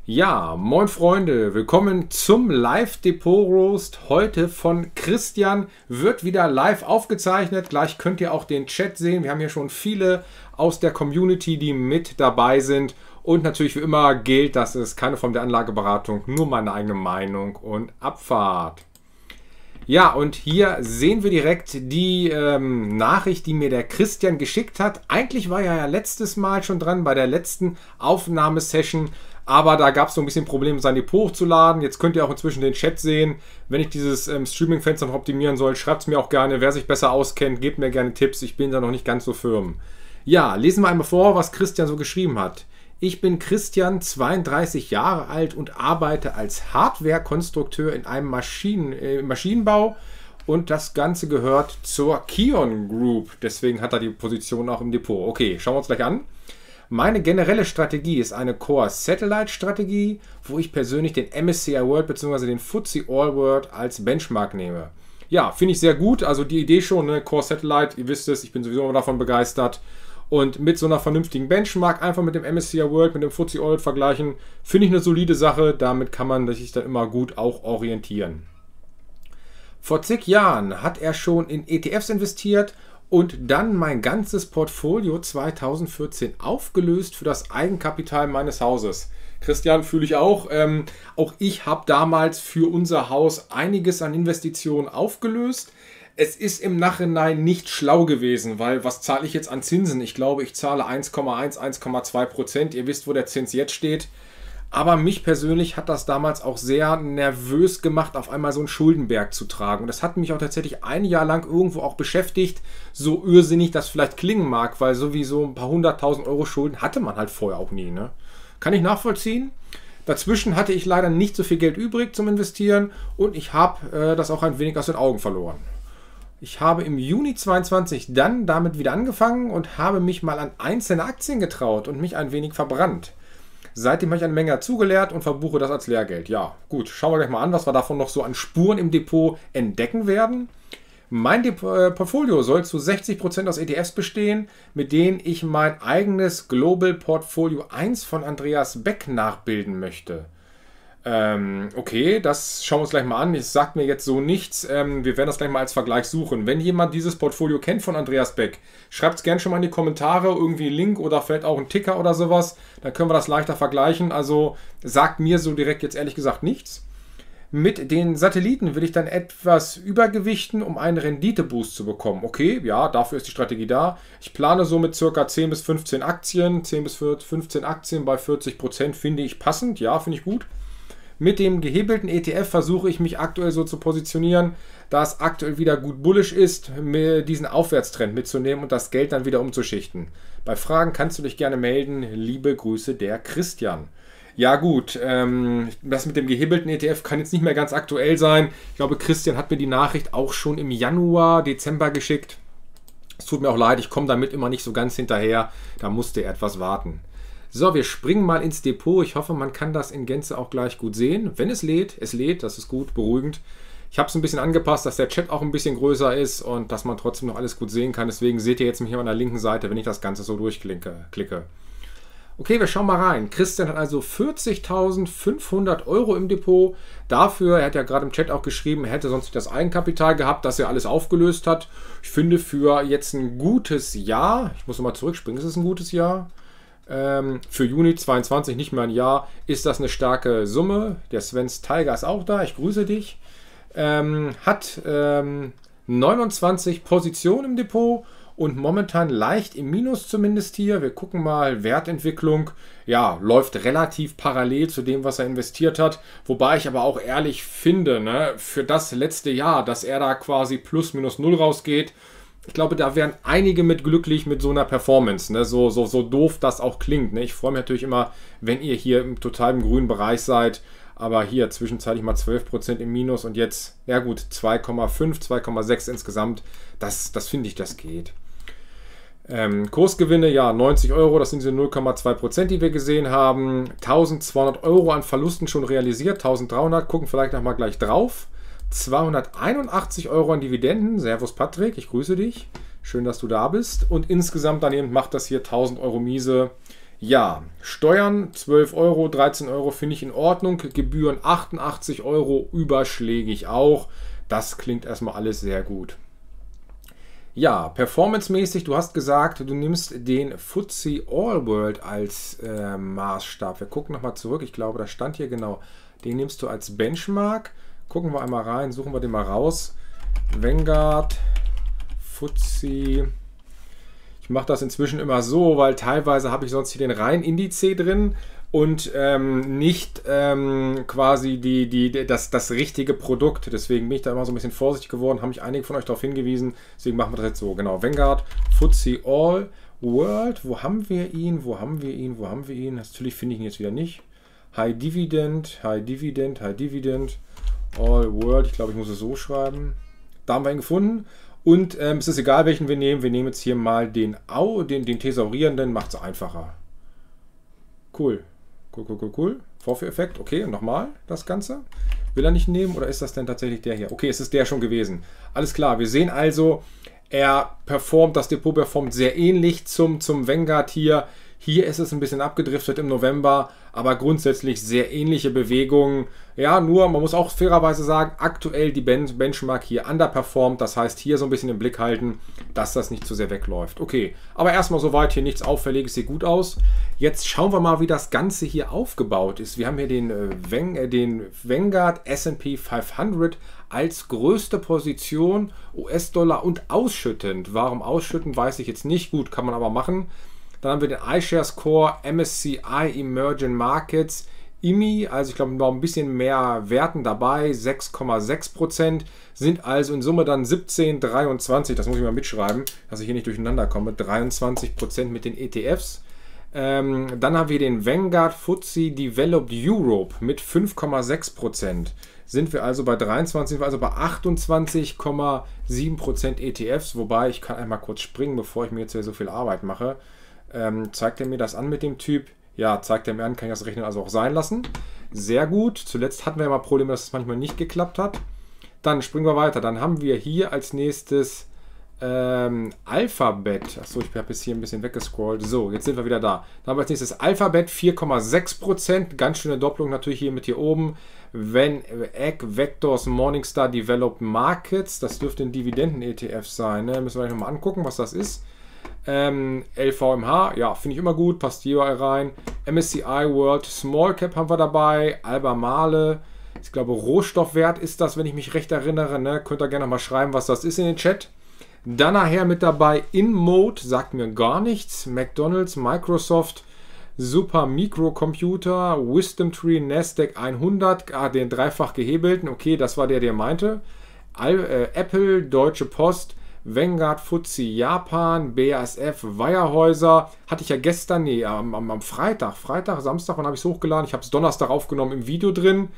Ja, moin Freunde, willkommen zum Live-Depot-Roast. Heute von Christian, wird wieder live aufgezeichnet. Gleich könnt ihr auch den Chat sehen. Wir haben hier schon viele aus der Community, die mit dabei sind. Und natürlich wie immer gilt, das ist keine Form der Anlageberatung, nur meine eigene Meinung und Abfahrt. Ja, und hier sehen wir direkt die Nachricht, die mir der Christian geschickt hat. Eigentlich war er ja letztes Mal schon dran bei der letzten Aufnahmesession. Aber da gab es so ein bisschen Probleme, sein Depot hochzuladen. Jetzt könnt ihr auch inzwischen den Chat sehen. Wenn ich dieses Streaming-Fenster noch optimieren soll, schreibt es mir auch gerne. Wer sich besser auskennt, gebt mir gerne Tipps. Ich bin da noch nicht ganz so firm. Ja, lesen wir einmal vor, was Christian so geschrieben hat. Ich bin Christian, 32 Jahre alt und arbeite als Hardware-Konstrukteur in einem Maschinenbau. Und das Ganze gehört zur Kion Group. Deswegen hat er die Position auch im Depot. Okay, schauen wir uns gleich an. Meine generelle Strategie ist eine Core-Satellite-Strategie, wo ich persönlich den MSCI World bzw. den FTSE All World als Benchmark nehme. Ja, finde ich sehr gut. Also die Idee schon, ne? Core-Satellite, ihr wisst es, ich bin sowieso immer davon begeistert. Und mit so einer vernünftigen Benchmark einfach mit dem MSCI World, mit dem FTSE All World vergleichen, finde ich eine solide Sache. Damit kann man sich dann immer gut auch orientieren. Vor zig Jahren hat er schon in ETFs investiert und dann mein ganzes Portfolio 2014 aufgelöst für das Eigenkapital meines Hauses. Christian, fühle ich auch. Auch ich habe damals für unser Haus einiges an Investitionen aufgelöst. Es ist im Nachhinein nicht schlau gewesen, weil was zahle ich jetzt an Zinsen? Ich glaube, ich zahle 1,1, 1,2%. Ihr wisst, wo der Zins jetzt steht. Aber mich persönlich hat das damals auch sehr nervös gemacht, auf einmal so einen Schuldenberg zu tragen. Und das hat mich auch tatsächlich ein Jahr lang irgendwo auch beschäftigt, so irrsinnig das vielleicht klingen mag, weil sowieso ein paar 100.000 Euro Schulden hatte man halt vorher auch nie. Ne? Kann ich nachvollziehen. Dazwischen hatte ich leider nicht so viel Geld übrig zum Investieren und ich habe das auch ein wenig aus den Augen verloren. Ich habe im Juni 2022 dann damit wieder angefangen und habe mich mal an einzelne Aktien getraut und mich ein wenig verbrannt. Seitdem habe ich eine Menge dazugelernt und verbuche das als Lehrgeld. Ja, gut, schauen wir gleich mal an, was wir davon noch so an Spuren im Depot entdecken werden. Mein Portfolio soll zu 60% aus ETFs bestehen, mit denen ich mein eigenes Global Portfolio 1 von Andreas Beck nachbilden möchte. Okay, das schauen wir uns gleich mal an. Es sagt mir jetzt so nichts. Wir werden das gleich mal als Vergleich suchen. Wenn jemand dieses Portfolio kennt von Andreas Beck, schreibt es gerne schon mal in die Kommentare, irgendwie einen Link oder vielleicht auch einen Ticker oder sowas. Dann können wir das leichter vergleichen. Also sagt mir so direkt jetzt ehrlich gesagt nichts. Mit den Satelliten will ich dann etwas übergewichten, um einen Renditeboost zu bekommen. Okay, ja, dafür ist die Strategie da. Ich plane so mit ca. 10 bis 15 Aktien. 10 bis 15 Aktien bei 40% finde ich passend. Ja, finde ich gut. Mit dem gehebelten ETF versuche ich mich aktuell so zu positionieren, da es aktuell wieder gut bullish ist, mir diesen Aufwärtstrend mitzunehmen und das Geld dann wieder umzuschichten. Bei Fragen kannst du dich gerne melden. Liebe Grüße, der Christian. Ja gut, das mit dem gehebelten ETF kann jetzt nicht mehr ganz aktuell sein. Ich glaube, Christian hat mir die Nachricht auch schon im Januar, Dezember geschickt. Es tut mir auch leid, ich komme damit immer nicht so ganz hinterher. Da musste er etwas warten. So, wir springen mal ins Depot. Ich hoffe, man kann das in Gänze auch gleich gut sehen. Wenn es lädt, das ist gut, beruhigend. Ich habe es ein bisschen angepasst, dass der Chat auch ein bisschen größer ist und dass man trotzdem noch alles gut sehen kann. Deswegen seht ihr jetzt mich hier an der linken Seite, wenn ich das Ganze so durchklicke. Okay, wir schauen mal rein. Christian hat also 40.500 Euro im Depot. Dafür, er hat ja gerade im Chat auch geschrieben, er hätte sonst nicht das Eigenkapital gehabt, das er alles aufgelöst hat. Ich finde für jetzt ein gutes Jahr, ich muss nochmal zurückspringen, ist es ein gutes Jahr? Für Juni 22, nicht mehr ein Jahr, ist das eine starke Summe. Der Sven Tiger ist auch da, ich grüße dich. Hat 29 Positionen im Depot und momentan leicht im Minus zumindest hier. Wir gucken mal, Wertentwicklung, ja, läuft relativ parallel zu dem, was er investiert hat. Wobei ich aber auch ehrlich finde, ne, für das letzte Jahr, dass er da quasi plus minus null rausgeht, ich glaube, da wären einige mit glücklich mit so einer Performance, ne? So doof das auch klingt. Ne? Ich freue mich natürlich immer, wenn ihr hier im totalen grünen Bereich seid. Aber hier zwischenzeitlich mal 12% im Minus und jetzt, ja gut, 2,5, 2,6 insgesamt. Das finde ich, das geht. Kursgewinne, ja, 90 Euro, das sind diese 0,2%, die wir gesehen haben. 1.200 Euro an Verlusten schon realisiert, 1.300, gucken vielleicht nochmal gleich drauf. 281 Euro an Dividenden. Servus Patrick, ich grüße dich. Schön, dass du da bist. Und insgesamt daneben macht das hier 1.000 Euro miese. Ja, Steuern 12 Euro, 13 Euro finde ich in Ordnung. Gebühren 88 Euro, überschlägig auch. Das klingt erstmal alles sehr gut. Ja, performancemäßig, du hast gesagt, du nimmst den FTSE All World als Maßstab. Wir gucken nochmal zurück. Ich glaube, da stand hier genau. Den nimmst du als Benchmark. Gucken wir einmal rein, suchen wir den mal raus. Vanguard, FTSE. Ich mache das inzwischen immer so, weil teilweise habe ich sonst hier den reinen Indiz drin und nicht quasi das richtige Produkt. Deswegen bin ich da immer so ein bisschen vorsichtig geworden, haben mich einige von euch darauf hingewiesen. Deswegen machen wir das jetzt so. Genau, Vanguard, FTSE All World. Wo haben wir ihn? Wo haben wir ihn? Wo haben wir ihn? Natürlich finde ich ihn jetzt wieder nicht. High Dividend, High Dividend, High Dividend, All World. Ich glaube, ich muss es so schreiben. Da haben wir ihn gefunden. Und es ist egal, welchen wir nehmen. Wir nehmen jetzt hier mal den thesaurierenden, macht es einfacher. Cool. Cool. Vorführeffekt. Okay, nochmal das Ganze. Will er nicht nehmen oder ist das denn tatsächlich der hier? Okay, es ist der schon gewesen. Alles klar, wir sehen also, das Depot performt sehr ähnlich zum Vanguard hier. Hier ist es ein bisschen abgedriftet im November, aber grundsätzlich sehr ähnliche Bewegungen. Ja, nur man muss auch fairerweise sagen, aktuell die Benchmark hier underperformt. Das heißt, hier so ein bisschen im Blick halten, dass das nicht zu sehr wegläuft. Okay, aber erstmal soweit hier nichts Auffälliges, sieht gut aus. Jetzt schauen wir mal, wie das Ganze hier aufgebaut ist. Wir haben hier den Vanguard S&P 500 als größte Position US-Dollar und ausschüttend. Warum ausschüttend, weiß ich jetzt nicht. Gut, kann man aber machen. Dann haben wir den iShares Core MSCI Emerging Markets IMI, also ich glaube noch ein bisschen mehr Werten dabei, 6,6%, sind also in Summe dann 17,23, das muss ich mal mitschreiben, dass ich hier nicht durcheinander komme, 23% mit den ETFs. Dann haben wir den Vanguard FTSE Developed Europe mit 5,6%. Sind wir also bei 23, sind wir also bei 28,7% ETFs, wobei ich kann einmal kurz springen, bevor ich mir jetzt hier so viel Arbeit mache. Zeigt er mir das an mit dem Typ? Ja, zeigt er mir an, kann ich das Rechnen also auch sein lassen. Sehr gut. Zuletzt hatten wir ja mal Probleme, dass es manchmal nicht geklappt hat. Dann springen wir weiter. Dann haben wir hier als nächstes Alphabet. Achso, ich habe jetzt hier ein bisschen weggescrollt. So, jetzt sind wir wieder da. Dann haben wir als nächstes Alphabet 4,6%. Ganz schöne Doppelung natürlich hier mit hier oben. Egg Vectors Morningstar Developed Markets. Das dürfte ein Dividenden-ETF sein. Ne? Müssen wir gleich nochmal angucken, was das ist. LVMH, ja, finde ich immer gut, passt hier rein. MSCI World Small Cap haben wir dabei. Albemarle, ich glaube Rohstoffwert ist das, wenn ich mich recht erinnere. Ne? Könnt ihr gerne mal schreiben, was das ist in den Chat. Dann nachher mit dabei InMode, sagt mir gar nichts. McDonald's, Microsoft, Super Microcomputer, Wisdom Tree, Nasdaq 100, den dreifach gehebelten. Okay, das war der meinte. Apple, Deutsche Post, Vanguard, FTSE Japan, BASF, Weyerhäuser. Hatte ich ja gestern, nee, am Freitag, Samstag, wann habe ich es hochgeladen? Ich habe es Donnerstag aufgenommen im Video drin.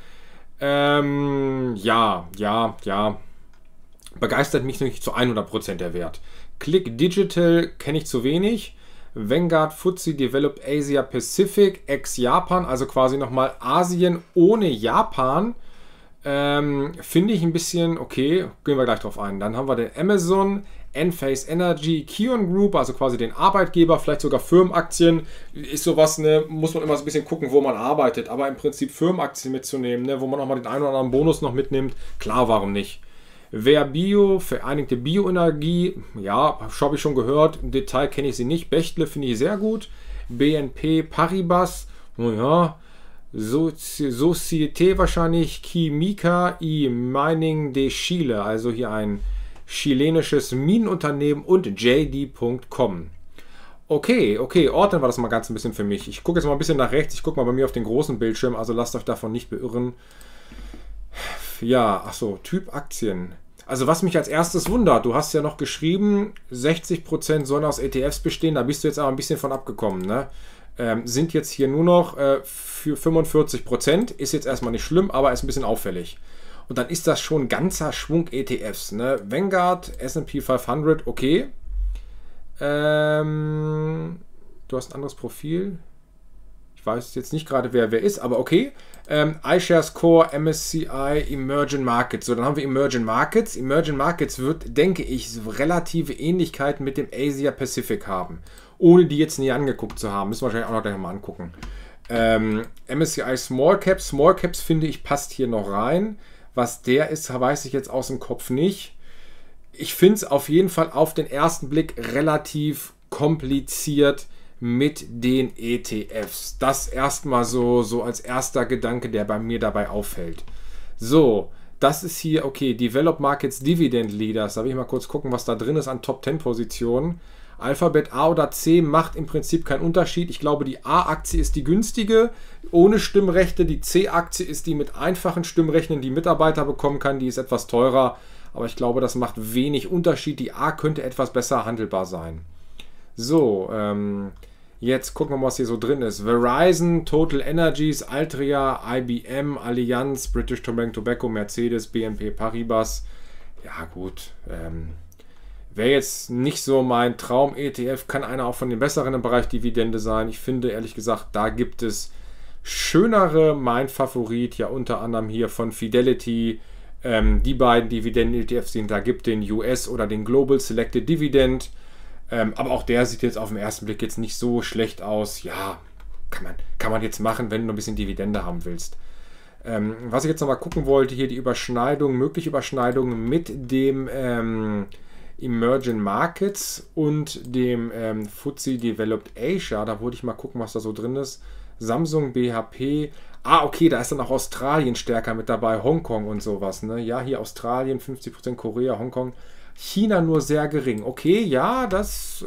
Ja. Begeistert mich nicht zu 100% der Wert. Click Digital kenne ich zu wenig. Vanguard, FTSE Developed Asia Pacific, ex-Japan, also quasi nochmal Asien ohne Japan. Finde ich ein bisschen okay, gehen wir gleich drauf ein. Dann haben wir den Amazon, Enphase Energy, Kion Group, also quasi den Arbeitgeber, vielleicht sogar Firmenaktien. Ist sowas, ne, muss man immer so ein bisschen gucken, wo man arbeitet, aber im Prinzip Firmenaktien mitzunehmen, ne, wo man nochmal den einen oder anderen Bonus noch mitnimmt, klar, warum nicht? Verbio, Vereinigte Bioenergie, ja, habe ich schon gehört, im Detail kenne ich sie nicht. Bechtle finde ich sehr gut. BNP Paribas, ja, Société wahrscheinlich Química y Mining de Chile, also hier ein chilenisches Minenunternehmen und JD.com. Okay, ordnen wir das mal ganz ein bisschen für mich. Ich gucke jetzt mal ein bisschen nach rechts, ich gucke mal bei mir auf den großen Bildschirm, also lasst euch davon nicht beirren. Ja, achso, Typ Aktien. Also was mich als erstes wundert, du hast ja noch geschrieben, 60% sollen aus ETFs bestehen, da bist du jetzt aber ein bisschen von abgekommen, ne? Sind jetzt hier nur noch für 45%, ist jetzt erstmal nicht schlimm, aber ist ein bisschen auffällig. Und dann ist das schon ein ganzer Schwung ETFs, ne? Vanguard, S&P 500, okay. Du hast ein anderes Profil. Ich weiß jetzt nicht gerade, wer ist, aber okay. iShares Core, MSCI, Emerging Markets. So, dann haben wir Emerging Markets. Emerging Markets wird, denke ich, so relative Ähnlichkeiten mit dem Asia Pacific haben. ohne die jetzt nie angeguckt zu haben. Müssen wir wahrscheinlich auch noch gleich mal angucken. MSCI Small Caps. Small Caps finde ich passt hier noch rein. Was der ist, weiß ich jetzt aus dem Kopf nicht. Ich finde es auf jeden Fall auf den ersten Blick relativ kompliziert mit den ETFs. Das erstmal so als erster Gedanke, der bei mir dabei auffällt. So, das ist hier, okay, Developed Markets Dividend Leaders. Da will ich mal kurz gucken, was da drin ist an Top 10 Positionen. Alphabet A oder C macht im Prinzip keinen Unterschied. Ich glaube, die A-Aktie ist die günstige, ohne Stimmrechte. Die C-Aktie ist die mit einfachen Stimmrechten, die Mitarbeiter bekommen kann. Die ist etwas teurer, aber ich glaube, das macht wenig Unterschied. Die A könnte etwas besser handelbar sein. So, jetzt gucken wir mal, was hier so drin ist. Verizon, Total Energies, Altria, IBM, Allianz, British Tobacco, Mercedes, BNP Paribas. Ja gut, wäre jetzt nicht so mein Traum-ETF, kann einer auch von den besseren im Bereich Dividende sein. Ich finde ehrlich gesagt, da gibt es schönere. Mein Favorit, ja unter anderem hier von Fidelity, die beiden Dividenden-ETFs, die da gibt, den US oder den Global Selected Dividend. Aber auch der sieht jetzt auf den ersten Blick jetzt nicht so schlecht aus. Ja, kann man jetzt machen, wenn du ein bisschen Dividende haben willst. Was ich jetzt nochmal gucken wollte, hier die Überschneidung, mögliche Überschneidung mit dem Emerging Markets und dem FTSE Developed Asia. Da wollte ich mal gucken, was da so drin ist. Samsung, BHP. Ah, okay, da ist dann auch Australien stärker mit dabei, Hongkong und sowas. Ne? Ja, hier Australien, 50%, Korea, Hongkong. China nur sehr gering. Okay, ja, das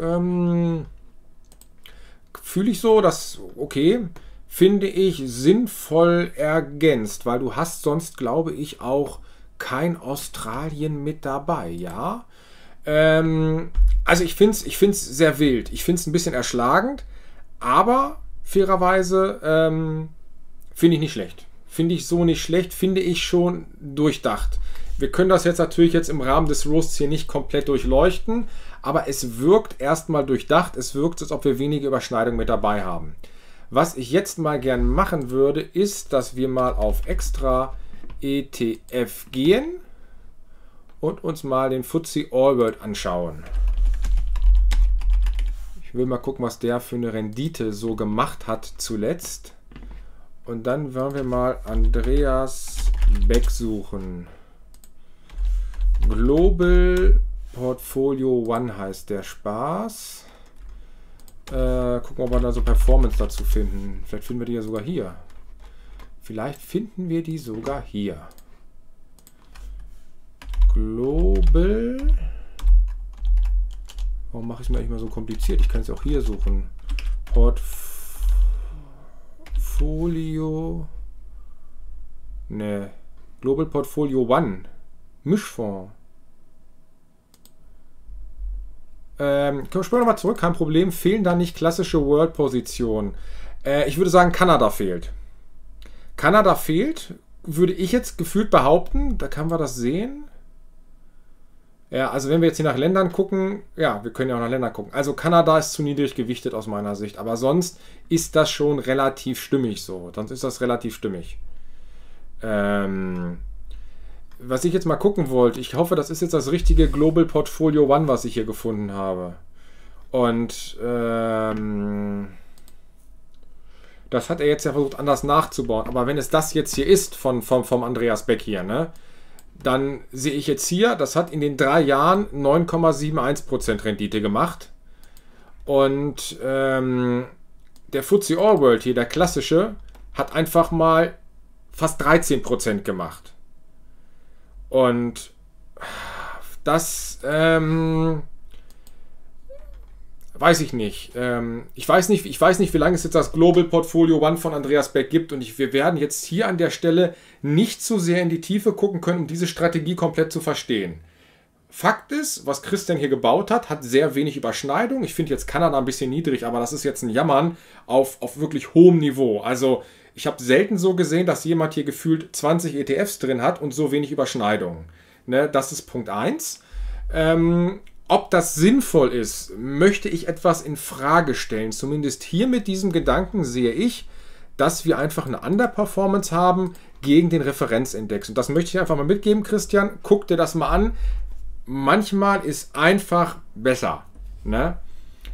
fühle ich so, das okay, finde ich sinnvoll ergänzt, weil du hast sonst, glaube ich, auch kein Australien mit dabei, ja. Also ich finde es sehr wild, ich finde es ein bisschen erschlagend, aber fairerweise finde ich nicht schlecht. Finde ich so nicht schlecht, finde ich schon durchdacht. Wir können das jetzt natürlich im Rahmen des Roasts hier nicht komplett durchleuchten, aber es wirkt erstmal durchdacht, es wirkt, als ob wir wenige Überschneidungen mit dabei haben. Was ich jetzt mal gern machen würde, ist, dass wir mal auf Extra ETF gehen und uns mal den FTSE All World anschauen. Ich will mal gucken, was der für eine Rendite so gemacht hat zuletzt. Und dann wollen wir mal Andreas Beck suchen. Global Portfolio One heißt der Spaß. Gucken, ob wir da so Performance dazu finden. Vielleicht finden wir die ja sogar hier. Vielleicht finden wir die sogar hier. Global. Warum mache ich es mir eigentlich mal so kompliziert? Ich kann es auch hier suchen. Portfolio. Ne. Global Portfolio One. Mischfonds. Können wir später nochmal zurück, kein Problem. Fehlen da nicht klassische World-Positionen? Ich würde sagen, Kanada fehlt. Kanada fehlt, würde ich jetzt gefühlt behaupten. Da kann man das sehen. Ja, also wenn wir jetzt hier nach Ländern gucken, ja, wir können ja auch nach Ländern gucken. Also Kanada ist zu niedrig gewichtet aus meiner Sicht. Aber sonst ist das schon relativ stimmig so. Sonst ist das relativ stimmig. Was ich jetzt mal gucken wollte, ich hoffe, das ist jetzt das richtige Global Portfolio One, was ich hier gefunden habe. Und das hat er jetzt ja versucht, anders nachzubauen. Aber wenn es das jetzt hier ist vom Andreas Beck hier, ne, dann sehe ich jetzt hier, das hat in den 3 Jahren 9,71% Rendite gemacht. Und der FTSE All World hier, der klassische, hat einfach mal fast 13% gemacht. Und das weiß ich nicht. Ich weiß nicht, wie lange es jetzt das Global Portfolio One von Andreas Beck gibt. Und wir werden jetzt hier an der Stelle nicht zu sehr in die Tiefe gucken können, um diese Strategie komplett zu verstehen. Fakt ist, was Christian hier gebaut hat sehr wenig Überschneidung. Ich finde jetzt Kanada ein bisschen niedrig, aber das ist jetzt ein Jammern auf wirklich hohem Niveau. Also ich habe selten so gesehen, dass jemand hier gefühlt 20 ETFs drin hat und so wenig Überschneidungen. Ne, das ist Punkt 1. Ob das sinnvoll ist, möchte ich etwas in Frage stellen. Zumindest hier mit diesem Gedanken sehe ich, dass wir einfach eine Underperformance haben gegen den Referenzindex. Und das möchte ich einfach mal mitgeben, Christian. Guck dir das mal an. Manchmal ist einfach besser. Ne?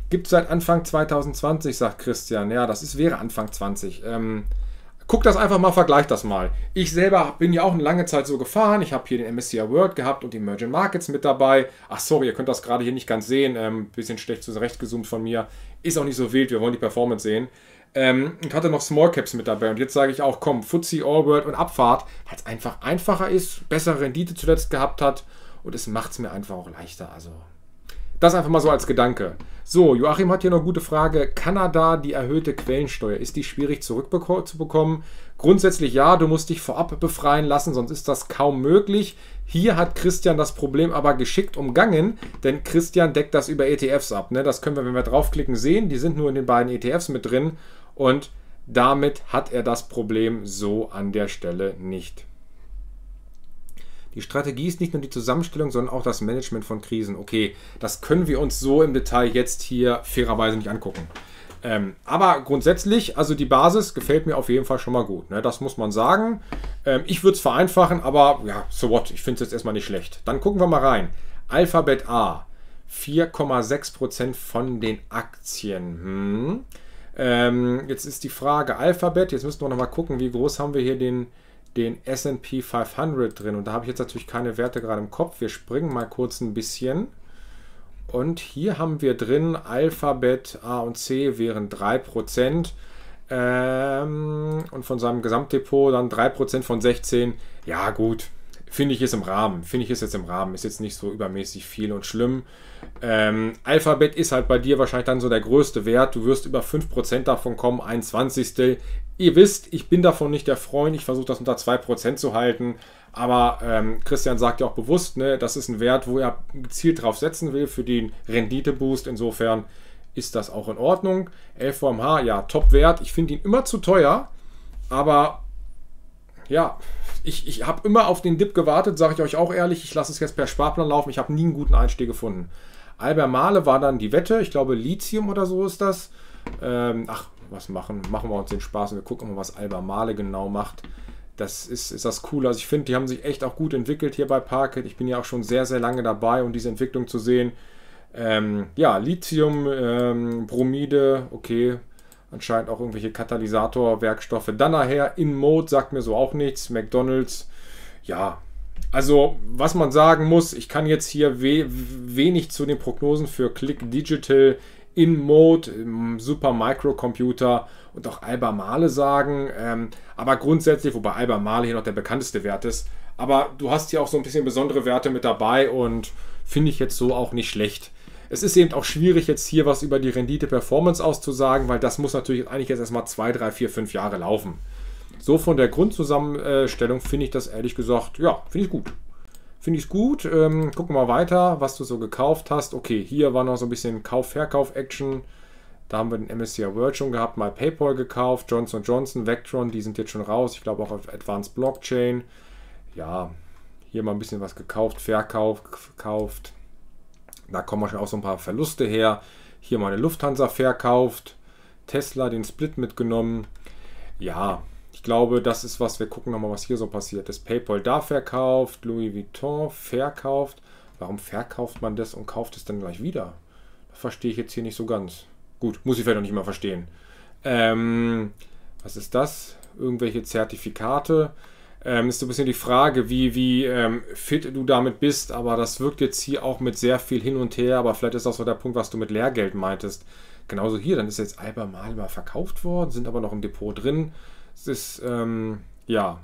Gibt es seit Anfang 2020, sagt Christian. Ja, wäre Anfang 20. Guck das einfach mal, vergleich das mal. Ich selber bin ja auch eine lange Zeit so gefahren. Ich habe hier den MSCI World gehabt und die Emerging Markets mit dabei. Ach sorry, ihr könnt das gerade hier nicht ganz sehen. Bisschen schlecht zurechtgezoomt von mir. Ist auch nicht so wild, wir wollen die Performance sehen. Und hatte noch Small Caps mit dabei. Und jetzt sage ich auch, komm, FTSE, All World und Abfahrt, weil es einfach einfacher ist, bessere Rendite zuletzt gehabt hat. Und es macht es mir einfach auch leichter. Also das einfach mal so als Gedanke. So, Joachim hat hier noch eine gute Frage. Kanada, die erhöhte Quellensteuer, ist die schwierig zurückzubekommen? Grundsätzlich ja, du musst dich vorab befreien lassen, sonst ist das kaum möglich. Hier hat Christian das Problem aber geschickt umgangen, denn Christian deckt das über ETFs ab. Ne? Das können wir, wenn wir draufklicken, sehen. Die sind nur in den beiden ETFs mit drin und damit hat er das Problem so an der Stelle nicht. Die Strategie ist nicht nur die Zusammenstellung, sondern auch das Management von Krisen. Okay, das können wir uns so im Detail jetzt hier fairerweise nicht angucken. Aber grundsätzlich, also die Basis gefällt mir auf jeden Fall schon mal gut. Ne? Das muss man sagen. Ich würde es vereinfachen, aber ja, so what. Ich finde es jetzt erstmal nicht schlecht. Dann gucken wir mal rein. Alphabet A, 4,6% von den Aktien. Jetzt ist die Frage Alphabet. Jetzt müssen wir noch mal gucken, wie groß haben wir hier den S&P 500 drin. Und da habe ich jetzt natürlich keine Werte gerade im Kopf. Wir springen mal kurz ein bisschen. Und hier haben wir drin Alphabet A und C wären 3%. Und von seinem Gesamtdepot dann 3% von 16. Ja gut, finde ich ist im Rahmen. Ist jetzt nicht so übermäßig viel und schlimm. Alphabet ist halt bei dir wahrscheinlich dann so der größte Wert. Du wirst über 5% davon kommen, 1/20. Ihr wisst, ich bin davon nicht der Freund. Ich versuche das unter 2% zu halten. Aber Christian sagt ja auch bewusst, ne, das ist ein Wert, wo er gezielt drauf setzen will für den Renditeboost. Insofern ist das auch in Ordnung. LVMH, ja, Top-Wert. Ich finde ihn immer zu teuer. Aber ja, ich habe immer auf den Dip gewartet, sage ich euch auch ehrlich. Ich lasse es jetzt per Sparplan laufen. Ich habe nie einen guten Einstieg gefunden. Albemarle war dann die Wette. Ich glaube, Lithium oder so ist das. Was machen wir uns den Spaß und wir gucken mal, was Albemarle genau macht. Das ist das cool. Also ich finde, die haben sich echt auch gut entwickelt hier bei Parkett. Ich bin ja auch schon sehr, sehr lange dabei, um diese Entwicklung zu sehen. Ja, Lithium, Bromide, okay. Anscheinend auch irgendwelche Katalysatorwerkstoffe. Dann nachher InMode sagt mir so auch nichts. McDonald's, ja. Also, was man sagen muss, ich kann jetzt hier wenig zu den Prognosen für Click Digital, InMode, Super Microcomputer und auch Albemarle sagen. Aber grundsätzlich, wobei Albemarle hier noch der bekannteste Wert ist. Aber du hast hier auch so ein bisschen besondere Werte mit dabei und finde ich jetzt so auch nicht schlecht. Es ist eben auch schwierig, jetzt hier was über die Rendite-Performance auszusagen, weil das muss natürlich eigentlich jetzt erstmal 2, 3, 4, 5 Jahre laufen. So von der Grundzusammenstellung finde ich das ehrlich gesagt, ja, finde ich gut. Finde ich gut. Gucken wir mal weiter, was du so gekauft hast. Okay, hier war noch so ein bisschen Kauf-Verkauf-Action. Da haben wir den MSCI World schon gehabt, mal PayPal gekauft, Johnson & Johnson, Vectron, die sind jetzt schon raus. Ich glaube auch auf Advanced Blockchain. Ja, hier mal ein bisschen was gekauft, verkauft. Da kommen wahrscheinlich auch so ein paar Verluste her. Hier mal eine Lufthansa verkauft. Tesla den Split mitgenommen. Ja, ich glaube, das ist was. Wir gucken nochmal, was hier so passiert ist. PayPal da verkauft. Louis Vuitton verkauft. Warum verkauft man das und kauft es dann gleich wieder? Das verstehe ich jetzt hier nicht so ganz. Gut, muss ich vielleicht noch nicht mal verstehen. Was ist das? Irgendwelche Zertifikate. Ist so ein bisschen die Frage, wie fit du damit bist, aber das wirkt jetzt hier auch mit sehr viel hin und her, aber vielleicht ist auch so der Punkt, was du mit Lehrgeld meintest. Genauso hier, dann ist jetzt Albemarle mal verkauft worden, sind aber noch im Depot drin. Es ist, ja.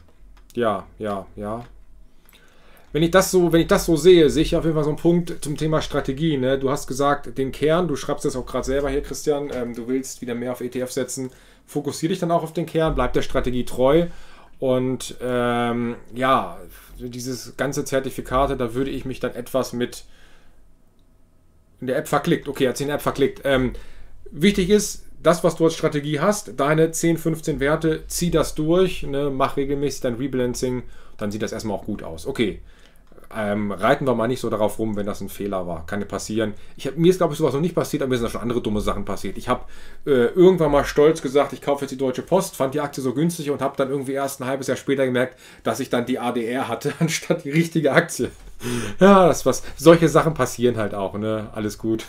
Wenn ich das so sehe, sehe ich auf jeden Fall so einen Punkt zum Thema Strategie. Ne? Du hast gesagt, den Kern, du schreibst das auch gerade selber hier, Christian, du willst wieder mehr auf ETF setzen. Fokussiere dich dann auch auf den Kern, bleib der Strategie treu. Und ja, dieses ganze Zertifikate, da würde ich mich dann etwas mit in der App verklickt. Okay, jetzt in der App verklickt. Wichtig ist, das, was du als Strategie hast, deine 10, 15 Werte, zieh das durch, ne, mach regelmäßig dein Rebalancing, dann sieht das erstmal auch gut aus. Okay, reiten wir mal nicht so darauf rum, wenn das ein Fehler war. Kann ja passieren. Mir ist, glaube ich, sowas noch nicht passiert, aber mir sind da schon andere dumme Sachen passiert. Ich habe irgendwann mal stolz gesagt, ich kaufe jetzt die Deutsche Post, fand die Aktie so günstig und habe dann irgendwie erst ein halbes Jahr später gemerkt, dass ich dann die ADR hatte, anstatt die richtige Aktie. Ja, solche Sachen passieren halt auch, ne? Alles gut.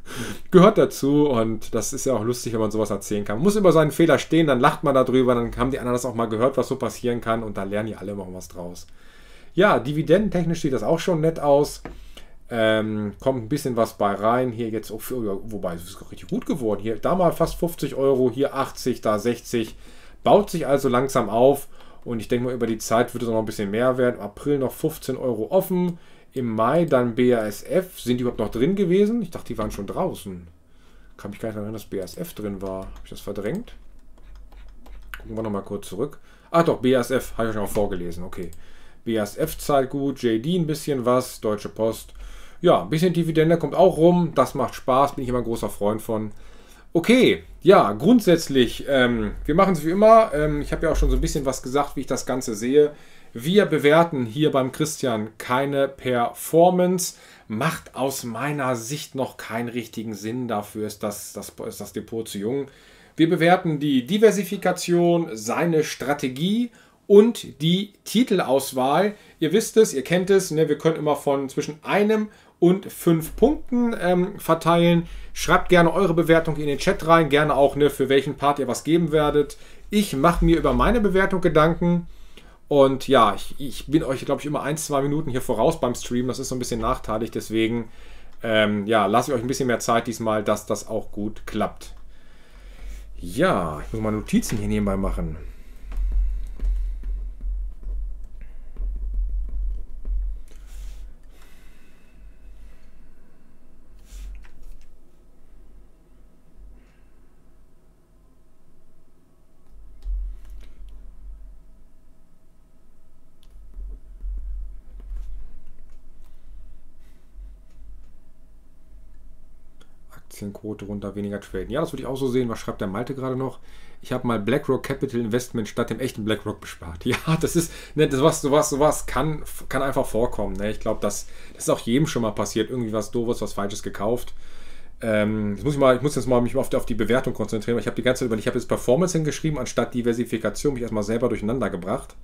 Gehört dazu und das ist ja auch lustig, wenn man sowas erzählen kann. Man muss über seinen Fehler stehen, dann lacht man darüber, dann haben die anderen das auch mal gehört, was so passieren kann und da lernen die alle immer was draus. Ja, dividendentechnisch sieht das auch schon nett aus. Kommt ein bisschen was bei rein. Hier jetzt, wobei es ist richtig gut geworden. Hier, da mal fast 50 Euro, hier 80, da 60. Baut sich also langsam auf und ich denke mal, über die Zeit wird es noch ein bisschen mehr werden. Im April noch 15 Euro offen. Im Mai dann BASF. Sind die überhaupt noch drin gewesen? Ich dachte, die waren schon draußen. Kann mich gar nicht erinnern, dass BASF drin war. Habe ich das verdrängt? Gucken wir nochmal kurz zurück. Ach doch, BASF, habe ich schon auch vorgelesen. Okay. BASF zahlt gut, JD ein bisschen was, Deutsche Post. Ja, ein bisschen Dividende kommt auch rum. Das macht Spaß, bin ich immer ein großer Freund von. Okay, ja, grundsätzlich, wir machen es wie immer. Ich habe ja auch schon so ein bisschen was gesagt, wie ich das Ganze sehe. Wir bewerten hier beim Christian keine Performance. Macht aus meiner Sicht noch keinen richtigen Sinn. Dafür ist das Depot zu jung. Wir bewerten die Diversifikation, seine Strategie und die Titelauswahl. Ihr wisst es, ihr kennt es. Ne? Wir können immer von zwischen 1 und 5 Punkten verteilen. Schreibt gerne eure Bewertung in den Chat rein. Gerne auch, ne, für welchen Part ihr was geben werdet. Ich mache mir über meine Bewertung Gedanken. Und ja, ich bin euch, glaube ich, immer 1-2 Minuten hier voraus beim Stream. Das ist so ein bisschen nachteilig. Deswegen ja, lasse ich euch ein bisschen mehr Zeit diesmal, dass das auch gut klappt. Ja, ich muss mal Notizen hier nebenbei machen. Aktienquote runter, weniger traden. Ja, das würde ich auch so sehen. Was schreibt der Malte gerade noch? Ich habe mal BlackRock Capital Investment statt dem echten BlackRock bespart. Ja, das ist, ne, sowas kann einfach vorkommen. Ne? Ich glaube, das ist auch jedem schon mal passiert. Irgendwie was Doofes, was Falsches gekauft. Ich muss jetzt mal mich auf die Bewertung konzentrieren. Ich habe die ganze Zeit, weil ich habe jetzt Performance hingeschrieben, anstatt Diversifikation, mich erstmal selber durcheinander gebracht.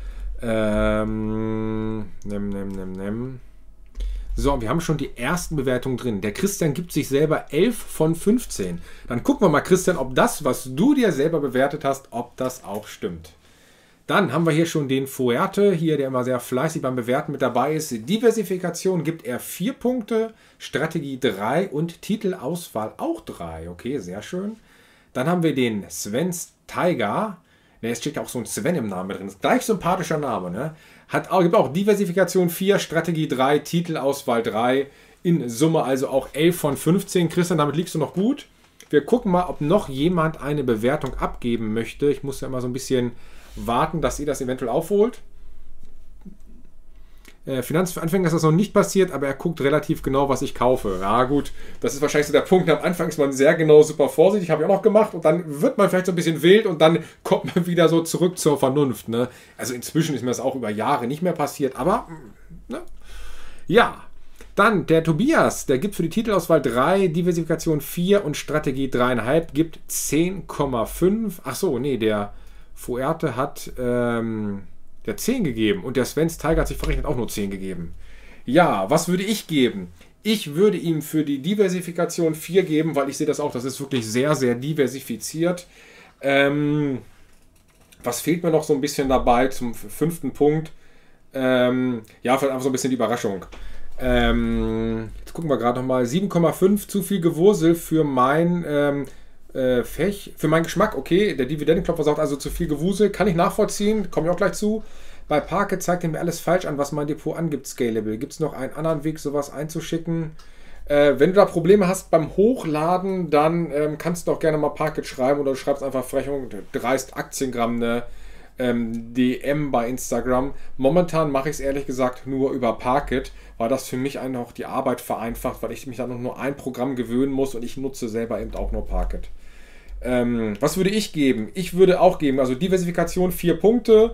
So, wir haben schon die ersten Bewertungen drin. Der Christian gibt sich selber 11 von 15. Dann gucken wir mal, Christian, ob das, was du dir selber bewertet hast, ob das auch stimmt. Dann haben wir hier schon den Fuerte, hier, der immer sehr fleißig beim Bewerten mit dabei ist. Diversifikation gibt er 4 Punkte, Strategie 3 und Titelauswahl auch 3. Okay, sehr schön. Dann haben wir den Sven Tiger. Es steht ja auch so ein Sven im Namen drin. Ist gleich sympathischer Name, ne? Gibt auch Diversifikation 4, Strategie 3, Titelauswahl 3. In Summe also auch 11 von 15. Christian, damit liegst du noch gut. Wir gucken mal, ob noch jemand eine Bewertung abgeben möchte. Ich muss ja immer so ein bisschen warten, dass ihr das eventuell aufholt. Finanzanfänger ist das noch nicht passiert, aber er guckt relativ genau, was ich kaufe. Ja gut, das ist wahrscheinlich so der Punkt. Am Anfang ist man sehr genau, super vorsichtig, habe ich auch noch gemacht. Und dann wird man vielleicht so ein bisschen wild und dann kommt man wieder so zurück zur Vernunft. Ne? Also inzwischen ist mir das auch über Jahre nicht mehr passiert, aber ne? Ja. Dann der Tobias, der gibt für die Titelauswahl 3, Diversifikation 4 und Strategie 3,5, gibt 10,5. Achso, nee, der Fuerte hat der 10 gegeben und der Sven Tiger hat sich verrechnet auch nur 10 gegeben. Ja, was würde ich geben? Ich würde ihm für die Diversifikation 4 geben, weil ich sehe das auch, das ist wirklich sehr, sehr diversifiziert. Was fehlt mir noch so ein bisschen dabei zum 5. Punkt? Ja, vielleicht einfach so ein bisschen die Überraschung. Jetzt gucken wir gerade nochmal. 7,5, zu viel Gewursel für mein für meinen Geschmack. Okay, der Dividendenklopfer sagt also zu viel Gewusel. Kann ich nachvollziehen, komme ich auch gleich zu. Bei Parket zeigt er mir alles falsch an, was mein Depot angibt, Scalable. Gibt es noch einen anderen Weg, sowas einzuschicken? Wenn du da Probleme hast beim Hochladen, dann kannst du auch gerne mal Parket schreiben oder du schreibst einfach frech und dreist Aktiengramm eine DM bei Instagram. Momentan mache ich es ehrlich gesagt nur über Parket, weil das für mich einfach die Arbeit vereinfacht, weil ich mich dann nur ein Programm gewöhnen muss und ich nutze selber eben auch nur Parket. Was würde ich geben? Ich würde auch geben, also Diversifikation 4 Punkte.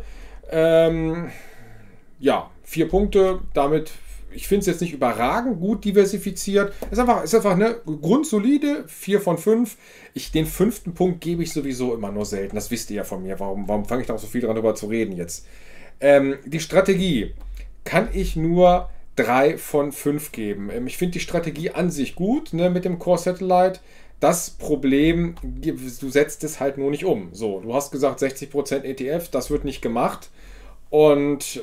Ja, 4 Punkte, damit, ich finde es jetzt nicht überragend gut diversifiziert. Ist einfach eine grundsolide 4 von 5. Den 5. Punkt gebe ich sowieso immer nur selten. Das wisst ihr ja von mir. Warum fange ich da auch so viel darüber zu reden jetzt? Die Strategie kann ich nur 3 von 5 geben. Ich finde die Strategie an sich gut, ne, mit dem Core Satellite. Das Problem, du setzt es halt nur nicht um. So, du hast gesagt 60% ETF, das wird nicht gemacht. Und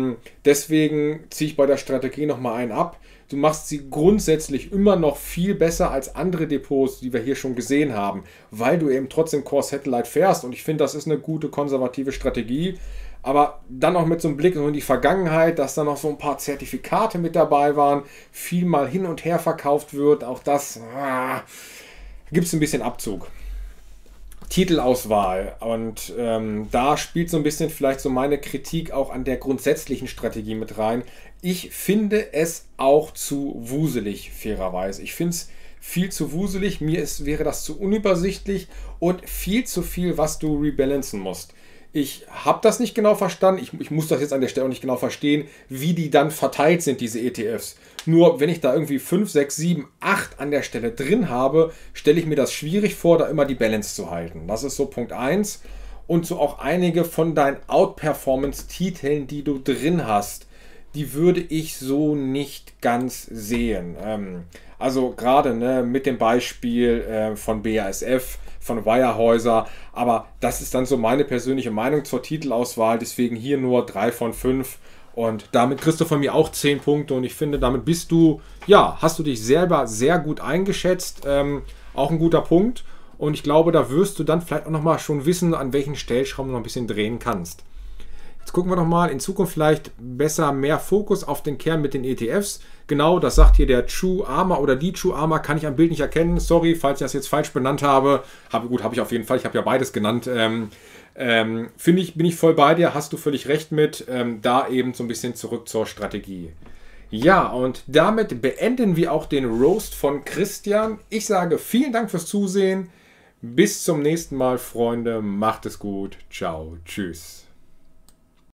deswegen ziehe ich bei der Strategie nochmal einen ab. Du machst sie grundsätzlich immer noch viel besser als andere Depots, die wir hier schon gesehen haben, weil du eben trotzdem Core Satellite fährst. Und ich finde, das ist eine gute konservative Strategie. Aber dann auch mit so einem Blick in die Vergangenheit, dass da noch so ein paar Zertifikate mit dabei waren, viel mal hin und her verkauft wird. Auch das gibt es ein bisschen Abzug. Titelauswahl. Und da spielt so ein bisschen vielleicht so meine Kritik auch an der grundsätzlichen Strategie mit rein. Ich finde es auch zu wuselig, fairerweise. Ich finde es viel zu wuselig. Wäre das zu unübersichtlich und viel zu viel, was du rebalancen musst. Ich habe das nicht genau verstanden. Ich muss das jetzt an der Stelle auch nicht genau verstehen, wie die dann verteilt sind, diese ETFs. Nur wenn ich da irgendwie 5, 6, 7, 8 an der Stelle drin habe, stelle ich mir das schwierig vor, da immer die Balance zu halten. Das ist so Punkt 1. Und so auch einige von deinen Outperformance-Titeln, die du drin hast, die würde ich so nicht ganz sehen. Also gerade mit dem Beispiel von BASF, von Weyerhaeuser, aber das ist dann so meine persönliche Meinung zur Titelauswahl, deswegen hier nur 3 von 5 und damit kriegst du von mir auch 10 Punkte und ich finde, damit hast du dich selber sehr gut eingeschätzt, auch ein guter Punkt und ich glaube, da wirst du dann vielleicht auch nochmal schon wissen, an welchen Stellschrauben du noch ein bisschen drehen kannst. Jetzt gucken wir noch mal in Zukunft vielleicht besser mehr Fokus auf den Kern mit den ETFs. Genau, das sagt hier der True Armor oder die True Armor, kann ich am Bild nicht erkennen. Sorry, falls ich das jetzt falsch benannt habe. Habe ich auf jeden Fall, ich habe ja beides genannt. Bin ich voll bei dir, hast du völlig recht mit. Da eben so ein bisschen zurück zur Strategie. Ja, und damit beenden wir auch den Roast von Christian. Ich sage vielen Dank fürs Zusehen. Bis zum nächsten Mal, Freunde. Macht es gut. Ciao. Tschüss.